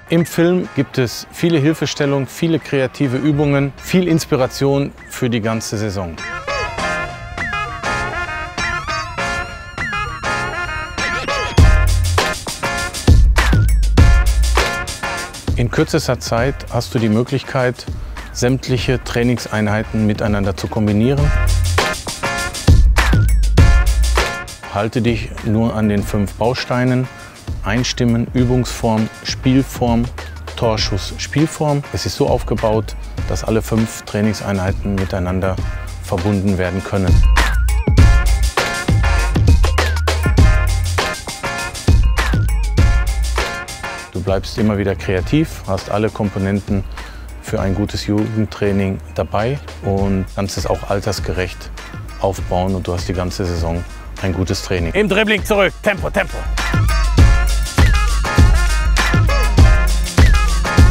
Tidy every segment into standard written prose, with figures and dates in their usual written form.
Im Film gibt es viele Hilfestellungen, viele kreative Übungen, viel Inspiration für die ganze Saison. In kürzester Zeit hast du die Möglichkeit, sämtliche Trainingseinheiten miteinander zu kombinieren. Halte dich nur an den 5 Bausteinen: Einstimmen, Übungsform, Spielform, Torschuss, Spielform. Es ist so aufgebaut, dass alle 5 Trainingseinheiten miteinander verbunden werden können. Du bleibst immer wieder kreativ, hast alle Komponenten für ein gutes Jugendtraining dabei und kannst es auch altersgerecht aufbauen und du hast die ganze Saison ein gutes Training. Im Dribbling zurück, Tempo, Tempo.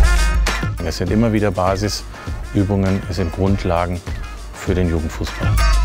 Es sind immer wieder Basisübungen, es sind Grundlagen für den Jugendfußball.